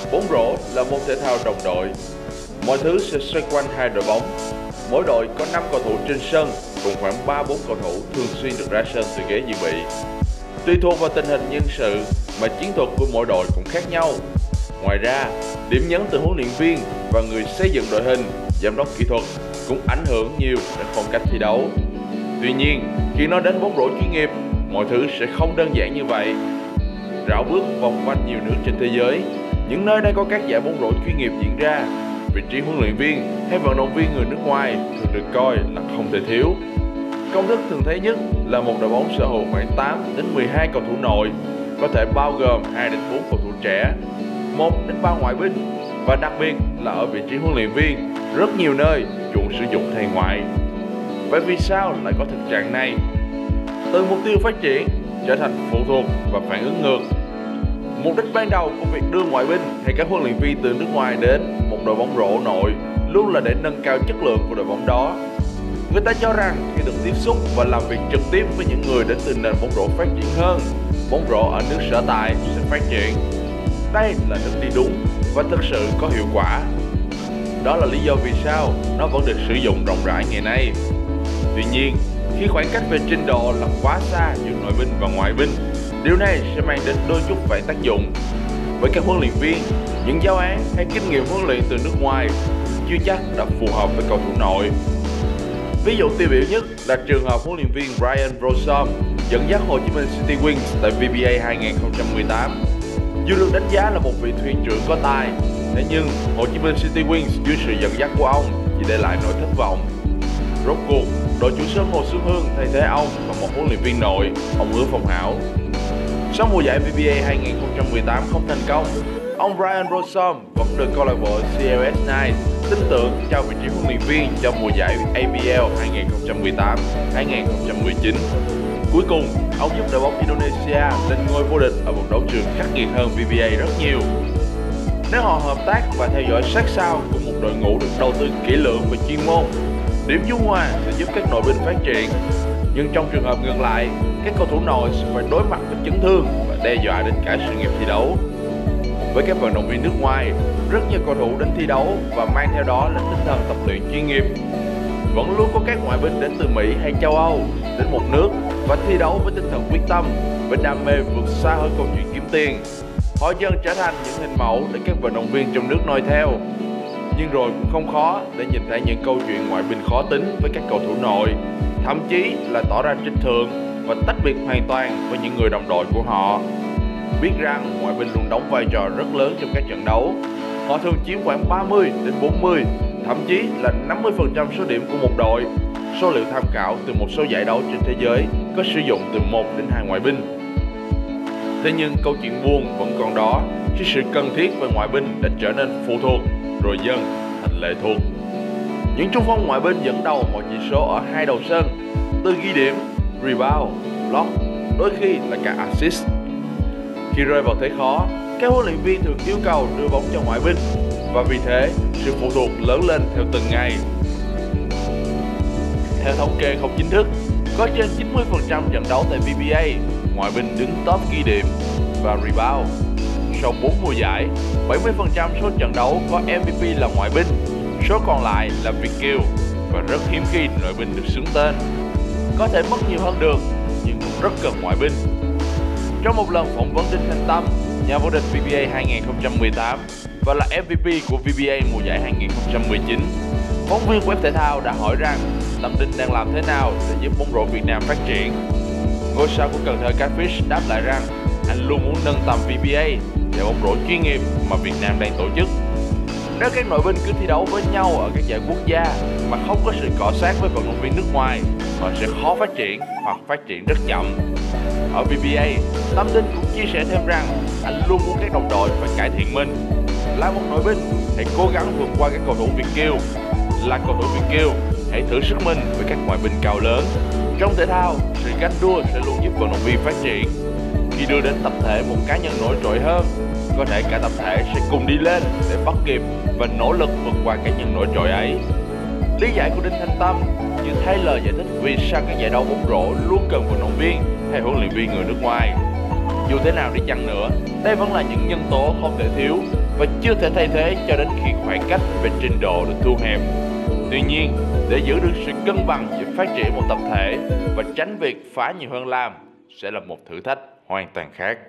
Bóng rổ là môn thể thao đồng đội. Mọi thứ sẽ xoay quanh hai đội bóng. Mỗi đội có 5 cầu thủ trên sân, cùng khoảng 3-4 cầu thủ thường xuyên được ra sân từ ghế dự bị. Tùy thuộc vào tình hình nhân sự mà chiến thuật của mỗi đội cũng khác nhau. Ngoài ra, điểm nhấn từ huấn luyện viên và người xây dựng đội hình, giám đốc kỹ thuật cũng ảnh hưởng nhiều đến phong cách thi đấu. Tuy nhiên, khi nói đến bóng rổ chuyên nghiệp, mọi thứ sẽ không đơn giản như vậy. Rảo bước vòng quanh nhiều nước trên thế giới, những nơi đang có các giải bóng rổ chuyên nghiệp diễn ra, vị trí huấn luyện viên hay vận động viên người nước ngoài thường được coi là không thể thiếu. Công thức thường thấy nhất là một đội bóng sở hữu khoảng 8 đến 12 cầu thủ nội, có thể bao gồm 2 đến 4 cầu thủ trẻ, 1 đến 3 ngoại binh, và đặc biệt là ở vị trí huấn luyện viên, rất nhiều nơi chuộng sử dụng thầy ngoại. Vậy vì sao lại có thực trạng này? Từ mục tiêu phát triển trở thành phụ thuộc và phản ứng ngược. Mục đích ban đầu của việc đưa ngoại binh hay các huấn luyện viên từ nước ngoài đến một đội bóng rổ nội luôn là để nâng cao chất lượng của đội bóng đó. Người ta cho rằng khi được tiếp xúc và làm việc trực tiếp với những người đến từ nền bóng rổ phát triển hơn, bóng rổ ở nước sở tại sẽ phát triển. Đây là hướng đi đúng và thực sự có hiệu quả. Đó là lý do vì sao nó vẫn được sử dụng rộng rãi ngày nay. Tuy nhiên, khi khoảng cách về trình độ là quá xa giữa nội binh và ngoại binh, điều này sẽ mang đến đôi chút phản tác dụng. Với các huấn luyện viên, những giáo án hay kinh nghiệm huấn luyện từ nước ngoài chưa chắc đã phù hợp với cầu thủ nội. Ví dụ tiêu biểu nhất là trường hợp huấn luyện viên Brian Rosom dẫn dắt Hồ Chí Minh City Wings tại VBA 2018. Dù được đánh giá là một vị thuyền trưởng có tài, thế nhưng Hồ Chí Minh City Wings dưới sự dẫn dắt của ông chỉ để lại nỗi thất vọng. Rốt cuộc, đội chủ sân Hồ Xuân Hương thay thế ông và một huấn luyện viên nội, ông Hứa Phong Hảo. Sau mùa giải VBA 2018 không thành công, ông Brian Rosom vẫn được câu lạc bộ CLS9 tin tưởng trao vị trí huấn luyện viên cho mùa giải ABL 2018-2019. Cuối cùng, ông giúp đội bóng Indonesia lên ngôi vô địch ở một đấu trường khắc nghiệt hơn VBA rất nhiều. Nếu họ hợp tác và theo dõi sát sao cùng một đội ngũ được đầu tư kỹ lưỡng và chuyên môn, điểm dung hòa sẽ giúp các nội binh phát triển. Nhưng trong trường hợp ngược lại, các cầu thủ nội sẽ phải đối mặt với chấn thương và đe dọa đến cả sự nghiệp thi đấu. Với các vận động viên nước ngoài, rất nhiều cầu thủ đến thi đấu và mang theo đó là tinh thần tập luyện chuyên nghiệp. Vẫn luôn có các ngoại binh đến từ Mỹ hay châu Âu đến một nước và thi đấu với tinh thần quyết tâm, với đam mê vượt xa hơn câu chuyện kiếm tiền. Họ dần trở thành những hình mẫu để các vận động viên trong nước noi theo. Nhưng rồi cũng không khó để nhìn thấy những câu chuyện ngoại binh khó tính với các cầu thủ nội, thậm chí là tỏ ra trịch thượng và tách biệt hoàn toàn với những người đồng đội của họ. Biết rằng ngoại binh luôn đóng vai trò rất lớn trong các trận đấu. Họ thường chiếm khoảng 30 đến 40, thậm chí là 50% số điểm của một đội. Số liệu tham khảo từ một số giải đấu trên thế giới có sử dụng từ 1 đến 2 ngoại binh. Thế nhưng câu chuyện buồn vẫn còn đó khi sự cần thiết về ngoại binh đã trở nên phụ thuộc rồi dần thành lệ thuộc. Những trung phong ngoại binh dẫn đầu mọi chỉ số ở hai đầu sân, từ ghi điểm, rebound, block, đôi khi là cả assist. Khi rơi vào thế khó, các huấn luyện viên thường yêu cầu đưa bóng cho ngoại binh và vì thế sự phụ thuộc lớn lên theo từng ngày. Theo thống kê không chính thức, có trên 90% trận đấu tại VBA, ngoại binh đứng top ghi điểm và rebound. Sau 4 mùa giải, 70% số trận đấu có MVP là ngoại binh, số còn lại là Việt kiều và rất hiếm khi nội binh được xướng tên. Có thể mất nhiều hơn được, nhưng cũng rất cần ngoại binh. Trong một lần phỏng vấn Đinh Thanh Tâm, nhà vô địch VBA 2018 và là MVP của VBA mùa giải 2019, phóng viên web thể thao đã hỏi rằng Tâm Đinh đang làm thế nào để giúp bóng rổ Việt Nam phát triển. Ngôi sao của Cần Thơ Catfish đáp lại rằng anh luôn muốn nâng tầm VBA, giải bóng rổ chuyên nghiệp mà Việt Nam đang tổ chức. Nếu các nội binh cứ thi đấu với nhau ở các giải quốc gia mà không có sự cọ sát với vận động viên nước ngoài, họ sẽ khó phát triển hoặc phát triển rất chậm. Ở VBA, Tâm Đinh cũng chia sẻ thêm rằng anh luôn muốn các đồng đội phải cải thiện mình. Là một nội binh, hãy cố gắng vượt qua các cầu thủ Việt kiều. Là cầu thủ Việt kiều, hãy thử sức mình với các ngoại binh cao lớn. Trong thể thao, sự ganh đua sẽ luôn giúp vận động viên phát triển. Khi đưa đến tập thể một cá nhân nổi trội hơn, có thể cả tập thể sẽ cùng đi lên để bắt kịp và nỗ lực vượt qua cá nhân nổi trội ấy. Lý giải của Đinh Thanh Tâm như thay lời giải thích vì sao các giải đấu bóng rổ luôn cần vận động viên hay huấn luyện viên người nước ngoài. Dù thế nào đi chăng nữa, đây vẫn là những nhân tố không thể thiếu và chưa thể thay thế cho đến khi khoảng cách về trình độ được thu hẹp. Tuy nhiên, để giữ được sự cân bằng giữa phát triển một tập thể và tránh việc phá nhiều hơn làm sẽ là một thử thách hoàn toàn khác.